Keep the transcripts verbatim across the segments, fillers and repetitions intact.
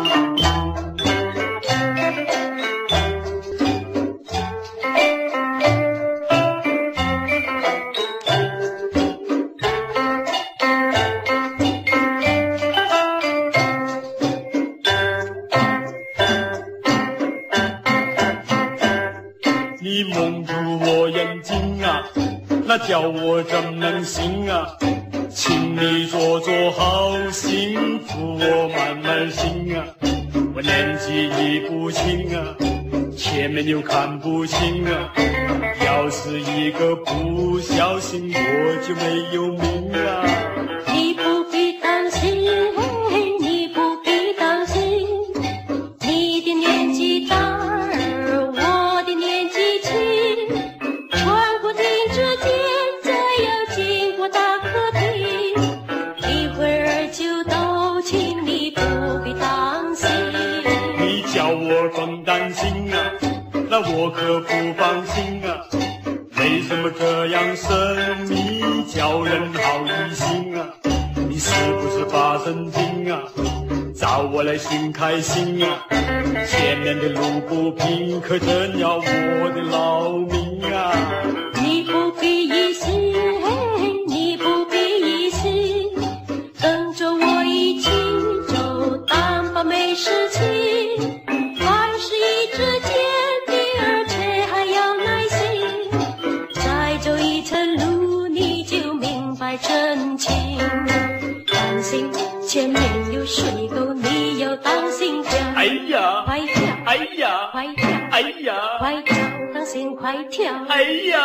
你蒙住我眼睛啊，那叫我怎能行啊？请你做做好心，扶我慢慢行啊。我年纪已不轻啊，前面又看不清啊。要是一个不小心，我就没有命啊。 你不必担心，你不必担心，你的年纪大儿，我的年纪轻，穿过镜之间，再要经过大客厅，一会儿就都清，你不必担心。 你叫我甭担心啊，那我可不放心啊。为什么这样神秘，叫人好疑心啊？你是不是发神经啊？找我来寻开心啊？前面的路不平，可真要我的老命啊！ 你不必疑心，你不必疑心，跟着我一起走，担保没事情。凡事一直坚定，而且还要耐心。再走一程路，你就明白真情。担心前面有水沟，你要当心跳。 哎呀， 快跳！ 哎呀， 快跳！ 哎呀， 快跳！当心快跳！ 哎呀！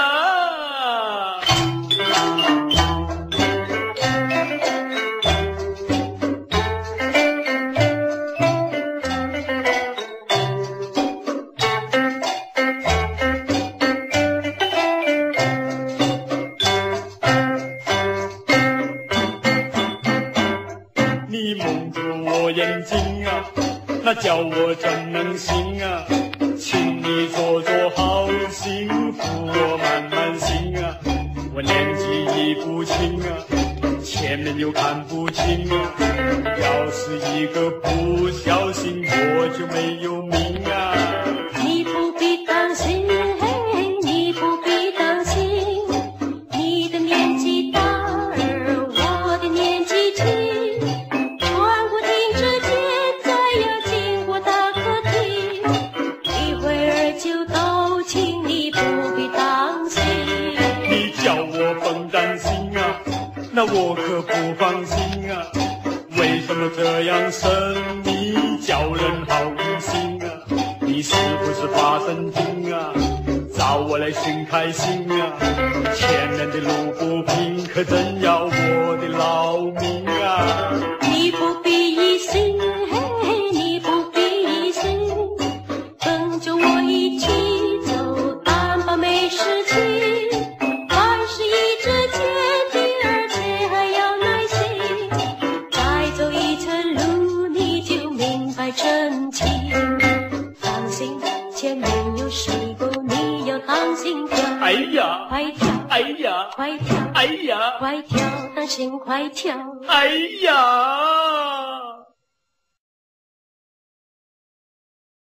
你蒙住我眼睛啊，那叫我怎能行啊？请你做做好心，扶我慢慢行啊。我年纪已不轻啊，前面又看不清啊。要是一个不小心，我就没有命啊。 你不必担心，你不必担心，你的年纪大儿，我的年纪轻，穿过镜之间，再要经过大客厅，一会儿就都清，你不必担心。 你叫我甭担心啊，那我可不放心啊。为什么这样神秘，叫人好疑心啊？你是不是发神经啊？找我来寻开心啊？前面的路不平，可真要我的老命啊！ 你不必疑心，你不必疑心，跟着我一起走，担保没事情。凡事一直坚定，而且还要耐心。再走一程路，你就明白真情。当心前面有水沟，你要当心跳。 哎呀， 快跳！ 哎呀， 快跳！ 哎呀， 快跳！当心快跳！ 哎呀！